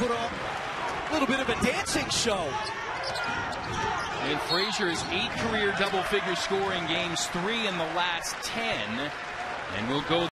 put on a little bit of a dancing show. And Frazier's 8 career double-figure scoring games, 3 in the last 10, and we'll go